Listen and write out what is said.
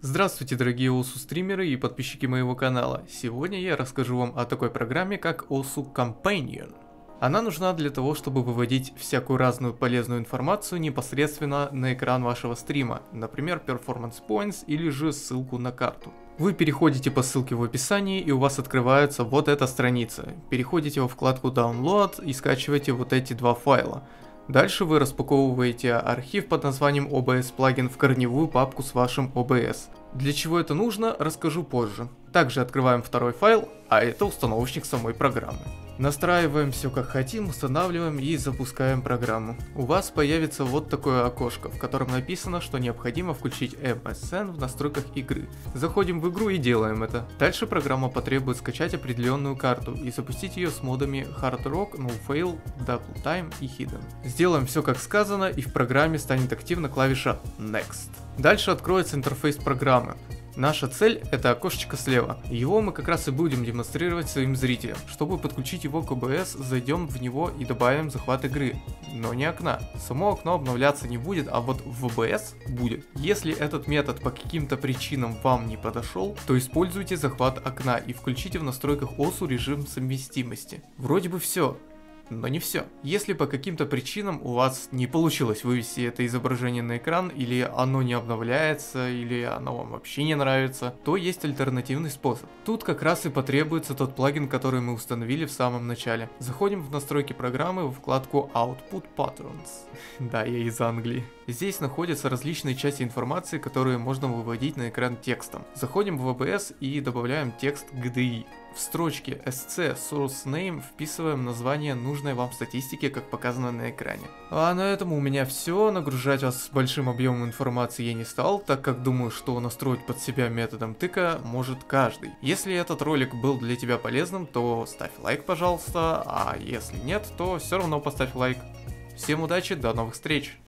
Здравствуйте, дорогие OSU стримеры и подписчики моего канала. Сегодня я расскажу вам о такой программе, как OSU Companion. Она нужна для того, чтобы выводить всякую разную полезную информацию непосредственно на экран вашего стрима, например, Performance Points или же ссылку на карту. Вы переходите по ссылке в описании, и у вас открывается вот эта страница. Переходите во вкладку Download и скачиваете вот эти два файла. Дальше вы распаковываете архив под названием OBS плагин в корневую папку с вашим OBS. Для чего это нужно, расскажу позже. Также открываем второй файл, а это установочник самой программы. Настраиваем все как хотим, устанавливаем и запускаем программу. У вас появится вот такое окошко, в котором написано, что необходимо включить MSN в настройках игры. Заходим в игру и делаем это. Дальше программа потребует скачать определенную карту и запустить ее с модами Hard Rock, No Fail, Double Time и Hidden. Сделаем все как сказано, и в программе станет активна клавиша Next. Дальше откроется интерфейс программы. Наша цель — это окошечко слева. Его мы как раз и будем демонстрировать своим зрителям. Чтобы подключить его к OBS, зайдем в него и добавим захват игры. Но не окна. Само окно обновляться не будет, а вот в OBS будет. Если этот метод по каким-то причинам вам не подошел, то используйте захват окна и включите в настройках OSU режим совместимости. Вроде бы все. Но не все. Если по каким-то причинам у вас не получилось вывести это изображение на экран, или оно не обновляется, или оно вам вообще не нравится, то есть альтернативный способ. Тут как раз и потребуется тот плагин, который мы установили в самом начале. Заходим в настройки программы во вкладку Output Patterns. Да, я из Англии. Здесь находятся различные части информации, которые можно выводить на экран текстом. Заходим в OBS и добавляем текст GDI. В строчке SC Source Name вписываем название нужной вам статистики, как показано на экране. А на этом у меня все. Нагружать вас большим объемом информации я не стал, так как думаю, что настроить под себя методом тыка может каждый. Если этот ролик был для тебя полезным, то ставь лайк, пожалуйста, а если нет, то все равно поставь лайк. Всем удачи, до новых встреч!